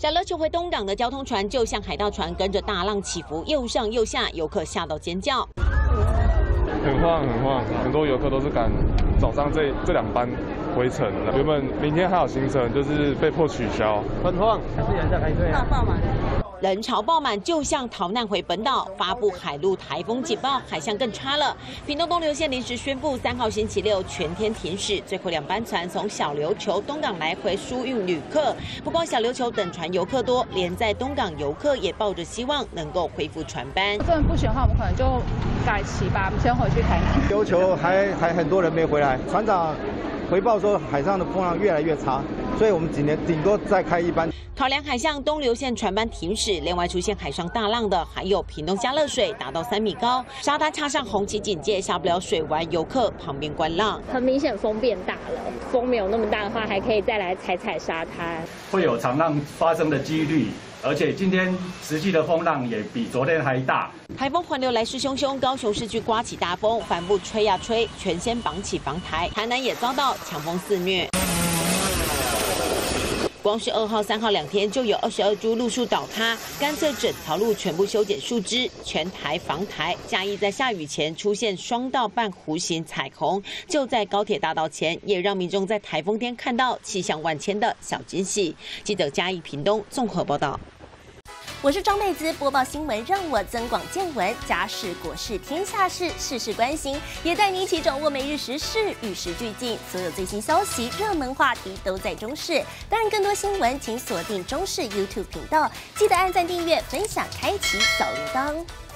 小琉球回东港的交通船就像海盗船，跟着大浪起伏，又上又下，游客吓到尖叫。 很晃，很多游客都是赶早上这2班回程的，原本明天还有行程，就是被迫取消，很晃，还是人在排队啊？ 爆满。人潮爆满，就像逃难回本岛。发布海陆台风警报，海象更差了。屏东东琉县临时宣布3号星期六全天停驶，最后2班船从小琉球、东港来回输运旅客。不光小琉球等船游客多，连在东港游客也抱着希望能够恢复船班。 真的不行的话，我们可能就改期吧，我们先回去台南。 琉球还很多人没回来，船长回报说海上的风浪越来越差，所以我们今年顶多再开1班。 考量海象，东琉县船班停驶，另外出现海上大浪的还有屏东佳乐水达到3米高，沙滩插上红旗警戒，下不了水玩游客旁边观浪。 很明显风变大了，风没有那么大的话，还可以再来踩沙滩， 会有长浪发生的几率。而且今天实际的风浪也比昨天还大。 台风环流来势汹汹，高雄市区刮起大风，帆布吹呀吹，全线绑起防台。台南也遭到强风肆虐。光是2号、3号2天就有22株路树倒塌，干脆整条路全部修剪树枝，全台防台。嘉义在下雨前出现双道半弧形彩虹，就在高铁大道前，也让民众在台风天看到气象万千的小惊喜。记者嘉义屏东综合报道。 我是张妹子，播报新闻让我增广见闻，家事国事天下事，事事关心，也带你一起掌握每日时事，与时俱进，所有最新消息、热门话题都在中视。当然，更多新闻请锁定中视 YouTube 频道，记得按赞、订阅、分享、开启小铃铛。